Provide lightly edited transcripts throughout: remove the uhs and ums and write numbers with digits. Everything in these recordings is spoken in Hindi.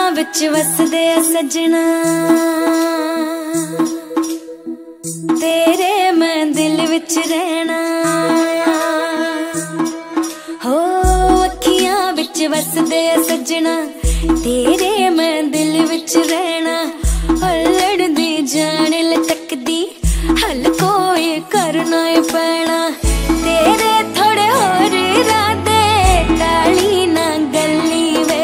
विच वसदे सजना तेरे मैं दिल विच रहना हो अखियां विच वसदे सजना तेरे मैं दिल विच रहना लड़दी जान लटकदी हल कोई करना पैना तेरे थोड़े होर इरादे टाली ना गली वे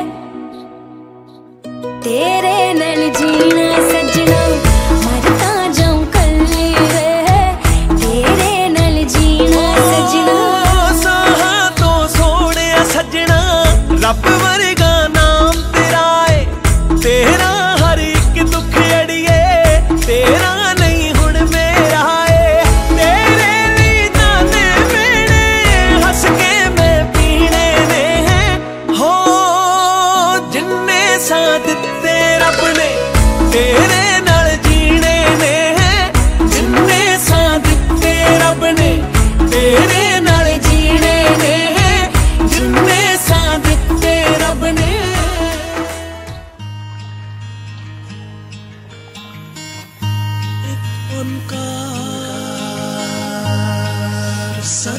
तेरे नाल जीना सजना मरता जाऊं कली वे तेरे नाल जीना सजना साहा तो सोने सजना रब वर्गा नाम तेरा है तेरा हर एक दुख अड़िए तेरा नहीं हुण मेरा है तेरे लिए जाने मेरे हंस के मैं पीने ने हैं हो जिन्ने साथ दिते रब ने तेरे नाल जीने ने हैं जिन्ने साथ दिते रब ने तेरे नाल जीने ने हैं जिन्ने साथ दिते रब ने ओंकार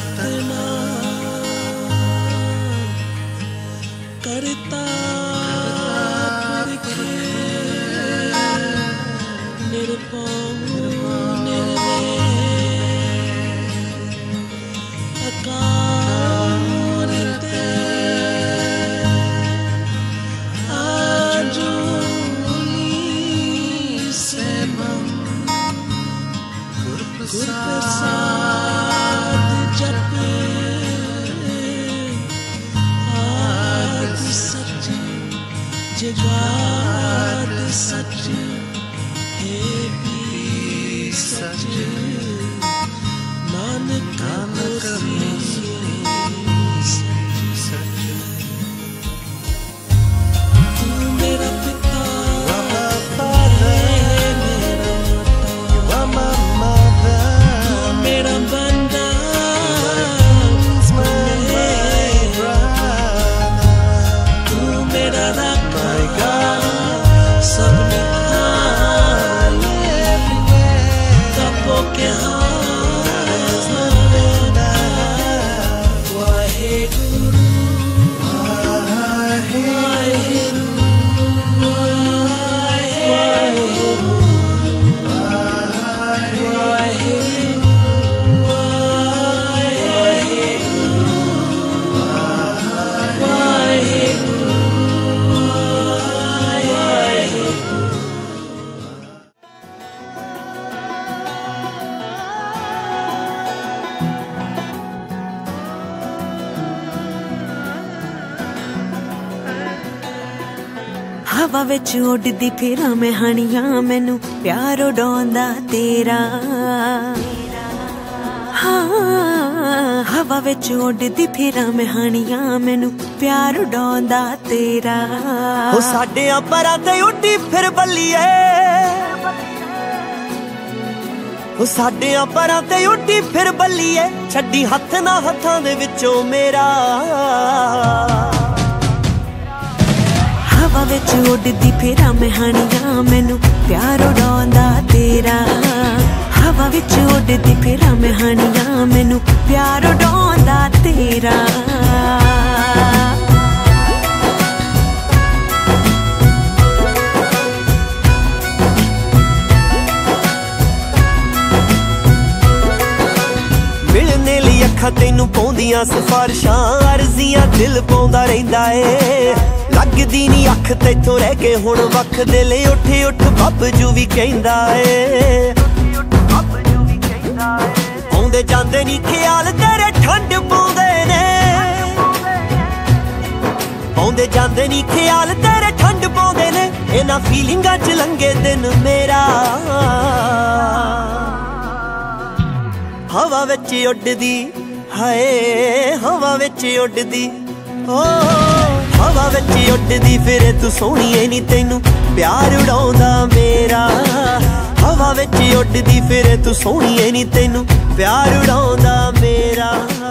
सतनाम करता पुरखे निर्भय निर्वैर अकाल ते आजुनी से बम गुरप्रसाद जपे आद सच जगाद सच हे भी सच नानक सच तू मेरा पिता मेरा बंदा तू मेरा रखा सब निकाल कपो के वाहे गुरु हवा विच उड़दी फिरां मैं हणियां मैनू प्यार उड़ाउंदा तेरा हाँ हवा विच उड़दी फिरां मैं हणियां मैनू प्यार उड़ाउंदा तेरा ओ साडे परां ते उड्डी फिर बल्लीए ओ साडे परां ते उड्डी फिर बल्लीए छड्डी हत्थ ना हत्थां दे विचों मेरा हवा विच उड़दी फिरां मैं हणियां मैनू प्यार उड़ाउंदा तेरा हवा विच उड़दी फिरां मैं हणियां मैनू प्यार उड़ाउंदा तेरा मिलने लई अखां तैनू पाउंदियां सिफारिशां अर्जियां दिल पाउंदा रहिंदा ए लगदी नी अख तैथों रह के हुण वख दिल उठ उठ बब्बजू भी कहंदा ए आउंदे जांदे नी ख्याल तेरे ठंड पाउंदे ने आउंदे जांदे नी ख्याल तेरे ठंड पाउंदे ने इन्हां फीलिंगां च लंघे दिन मेरा हवा विच उड़दी हाय हवा विच उड़दी ओ हवा विच उड़दी फिरे तू सोहणीए नी तैनू प्यार उड़ाउंदा मेरा हवा विच उड़दी फिरे तू सोहणीए नी तैनू प्यार उड़ाउंदा मेरा।